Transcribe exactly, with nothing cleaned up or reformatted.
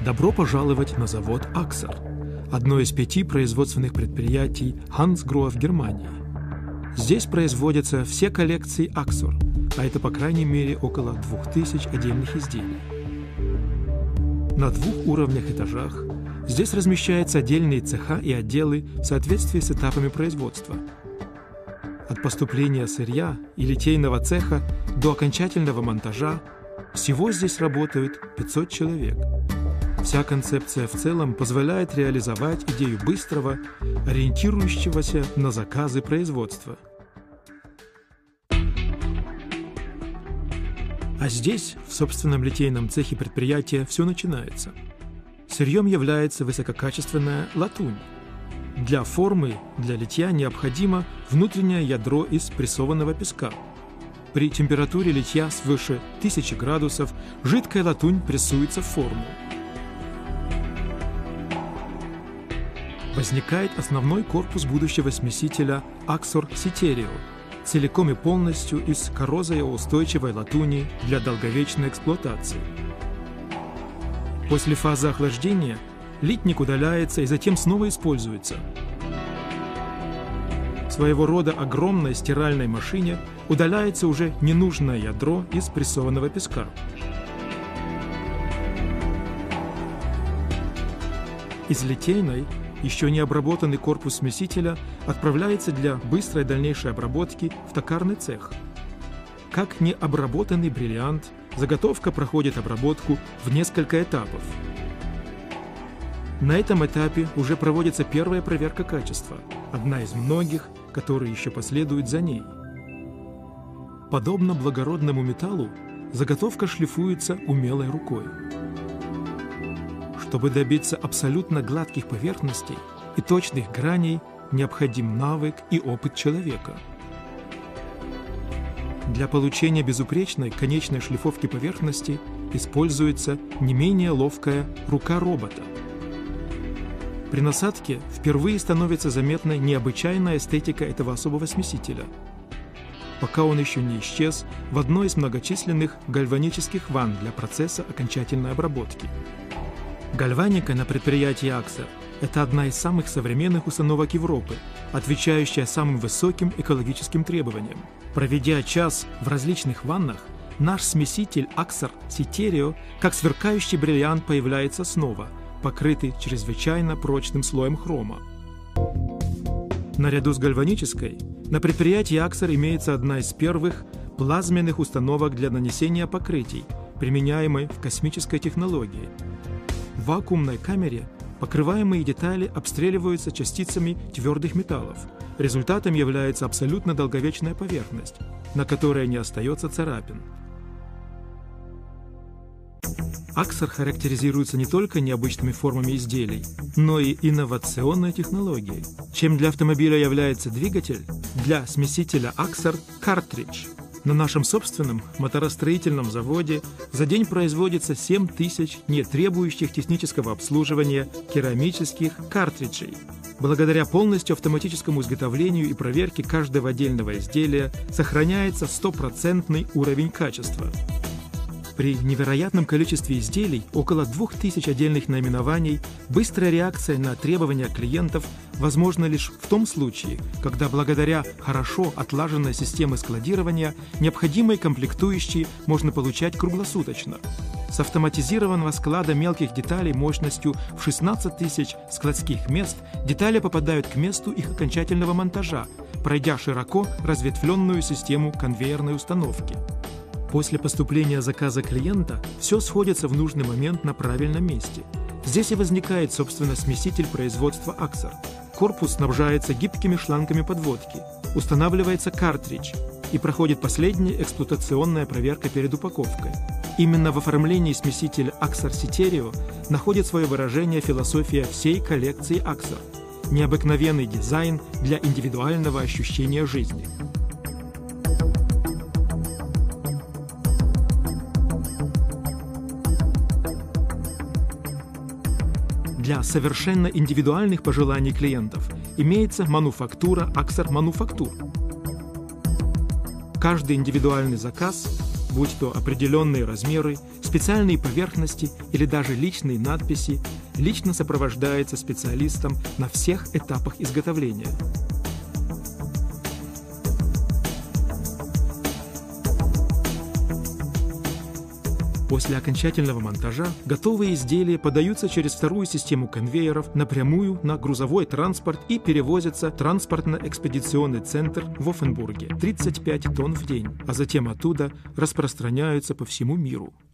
Добро пожаловать на завод Аксер, одно из пяти производственных предприятий Hansgrohe в Германии. Здесь производятся все коллекции Аксер, а это по крайней мере около двух тысяч отдельных изделий. На двух уровнях этажах здесь размещаются отдельные цеха и отделы в соответствии с этапами производства. От поступления сырья и литейного цеха до окончательного монтажа всего здесь работают пятьсот человек. Вся концепция в целом позволяет реализовать идею быстрого, ориентирующегося на заказы производства. А здесь, в собственном литейном цехе предприятия, все начинается. Сырьем является высококачественная латунь. Для формы, для литья необходимо внутреннее ядро из прессованного песка. При температуре литья свыше тысячи градусов жидкая латунь прессуется в форму. Возникает основной корпус будущего смесителя Axor Citerio, целиком и полностью из коррозиоустойчивой латуни для долговечной эксплуатации. После фазы охлаждения литник удаляется и затем снова используется. В своего рода огромной стиральной машине удаляется уже ненужное ядро из прессованного песка. Из литейной еще не обработанный корпус смесителя отправляется для быстрой дальнейшей обработки в токарный цех. Как необработанный бриллиант, заготовка проходит обработку в несколько этапов. На этом этапе уже проводится первая проверка качества, одна из многих, которые еще последуют за ней. Подобно благородному металлу, заготовка шлифуется умелой рукой. Чтобы добиться абсолютно гладких поверхностей и точных граней, необходим навык и опыт человека. Для получения безупречной конечной шлифовки поверхности используется не менее ловкая рука робота. При насадке впервые становится заметна необычайная эстетика этого особого смесителя, пока он еще не исчез в одной из многочисленных гальванических ванн для процесса окончательной обработки. Гальваника на предприятии Аксер – это одна из самых современных установок Европы, отвечающая самым высоким экологическим требованиям. Проведя час в различных ваннах, наш смеситель Axor Citerio, как сверкающий бриллиант, появляется снова, покрытый чрезвычайно прочным слоем хрома. Наряду с гальванической, на предприятии Аксер имеется одна из первых плазменных установок для нанесения покрытий, применяемой в космической технологии. В вакуумной камере покрываемые детали обстреливаются частицами твердых металлов. Результатом является абсолютно долговечная поверхность, на которой не остается царапин. Аксер характеризуется не только необычными формами изделий, но и инновационной технологией. Чем для автомобиля является двигатель, для смесителя Аксер – картридж. На нашем собственном моторостроительном заводе за день производится семь тысяч не требующих технического обслуживания керамических картриджей. Благодаря полностью автоматическому изготовлению и проверке каждого отдельного изделия сохраняется стопроцентный уровень качества. При невероятном количестве изделий, около двух тысяч отдельных наименований, быстрая реакция на требования клиентов возможна лишь в том случае, когда благодаря хорошо отлаженной системе складирования необходимые комплектующие можно получать круглосуточно. С автоматизированного склада мелких деталей мощностью в шестнадцать тысяч складских мест детали попадают к месту их окончательного монтажа, пройдя широко разветвленную систему конвейерной установки. После поступления заказа клиента все сходится в нужный момент на правильном месте. Здесь и возникает, собственно, смеситель производства Аксер. Корпус снабжается гибкими шлангами подводки, устанавливается картридж и проходит последняя эксплуатационная проверка перед упаковкой. Именно в оформлении смесителя Axor Citerio находит свое выражение философия всей коллекции Аксер – необыкновенный дизайн для индивидуального ощущения жизни. Для совершенно индивидуальных пожеланий клиентов имеется мануфактура Axor Manufaktur. Каждый индивидуальный заказ будь то определенные размеры, специальные поверхности или даже личные надписи, лично сопровождается специалистом на всех этапах изготовления. После окончательного монтажа готовые изделия подаются через вторую систему конвейеров напрямую на грузовой транспорт и перевозятся в транспортно-экспедиционный центр в Оффенбурге, тридцать пять тонн в день, а затем оттуда распространяются по всему миру.